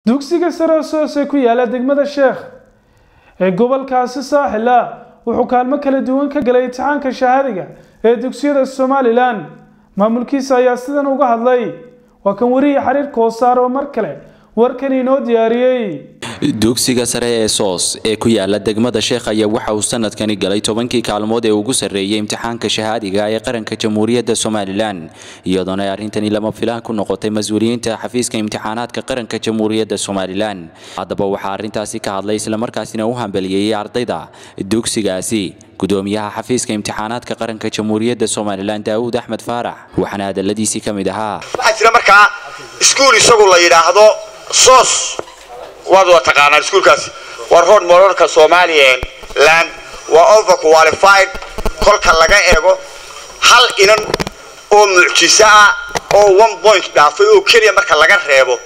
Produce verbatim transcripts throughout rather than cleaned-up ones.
dugsiga sare ee ku yaala degmada Sheekh ee gobolkaasi saaxil ah wuxuu kaalmo kala duwan ka galay imtixaanka shahaadiga ee dugsiyada Soomaaliland maamulkiisa ayaa sidan uga hadlay waa kan wariye xariir Koosaar oo mar kale warkan inoo diyaariyay dugsiga sare ee soos ee ku yaala degmada Sheekh ayaa waxa uu sanadkani galay tobankii kaalmood ee ugu sareeyay imtixaanka shahaadiga ee qaranka Jamhuuriyadda Soomaaliland iyadoo ay arintani lama filaan ku noqotay mas'uuliyiinta xafiiska imtixaanaadka qaranka Jamhuuriyadda Soomaaliland hadaba waxa arintaasi ka hadlay isla markaasina uu hambaliyay ardayda dugsigaasi gudoomiyaha xafiiska imtixaanaadka qaranka Jamhuuriyadda Soomaaliland Daawud Axmed Faarax waxana hadaladiisi kamid ahaa waxa jira markaa iskuul isagu la yiraahdo soos وهذا تقانا السكول كاس ورهون مرورك Somaliland land وأوفر qualified كل كلاجة إيجو هل إنن أو معجزة أو one point دافع أو كريه مركز كلاجة ريبو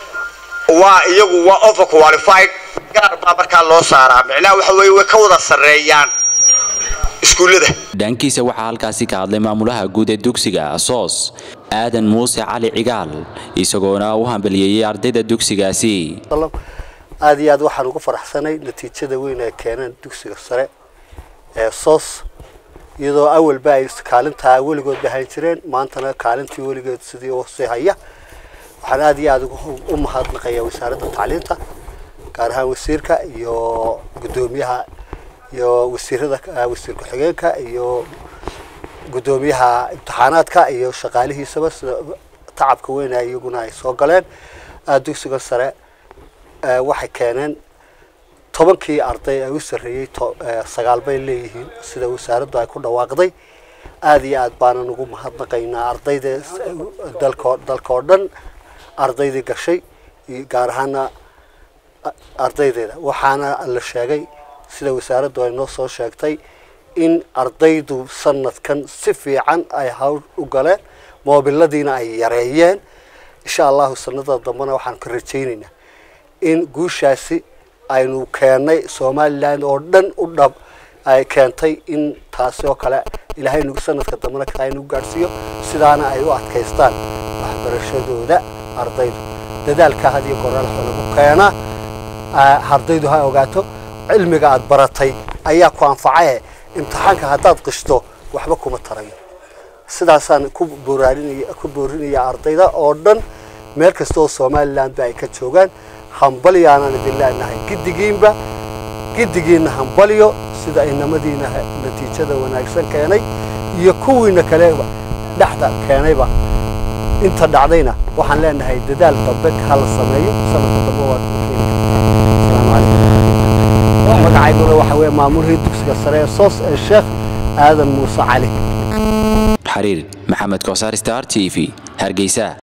ويجو وأوفر qualified قرر بابك الله صار معنا وحوي وكوضة سريان iskuul lada dhankiisa waxa halkaasi ka hadlay maamulaha guud ee dugsiga Asoos Aadan Muuse Cali Cigaal isagoona uu hambaliyay ardayda dugsigaasi aad iyo aad waxaan ugu faraxsanay natiijada weyn ee keenan dugsiga sare ee Asoos iyadoo awalba ay kaalinta weligood bahan jireen maantana kaalintii weligood sidii oo haya waxaan aad iyo aad u mahadnaqayaa wasaaradda tacliinta gaar ahaan wasiirka iyo gudoomiyaha iyo wasiirada wasiir ku xigeenka iyo gudoomiyaha imtixaanaadka iyo shaqaalihiisa tacabka weyn ay iyaguna ay soo galeen dugsiga sare waxay keeneen tobankii arday ay u sareeyay sagaal bay leeyihiin sida wasaaraddu ay ku dhawaaqday aad iyo aad baan ugu mahadnaqaynaa ardayda dalka dalka oo dhan ardaydii gashay gaar ahaan ardaydeeda waxaana la sheegay sida wasaaraddu ay noo soo sheegtay in ardaydu sanadkan si fiican ay hawl u galeen moobiladiina ay yareeyeen insha Allah sanadada dambana waxaan ka rajaynaynaa in guushaasi aynu keenay Somaliland oo dhan u dhab ay keentay in taasi oo kale ilaahay nagu sanadka dambana ka aynu gaarsiyo sidaana ay u adkaystaan waxbarashadooda ardaydu dadaalka hadiyo qoraal lagu keena ardaydu ha ogaato cilmiga aad baratay ayaa ku anfacay imtixaanka hadaad qishto waxba kuma tarayo sidaasaan ku boorarinaya ku boorinaya ardayda oo dhan meel kasta oo Somaliland ay ka joogan hambaliyana billaahna gidigiinba gidigiina hambaliyo sida inamadiina natiijada wanaagsan keenay iyo kuwiina kale dhaxda keenayba inta dhacdayna waxaan leenahay dadaal dambe hal sameeyo sanadka dambe waa magacaygu waxa weey maamulka dugsiga sare ee Soos ee Sheekh Aadan Muuse Cali xariir Maxamed Koosaar Star T V Hargeysa.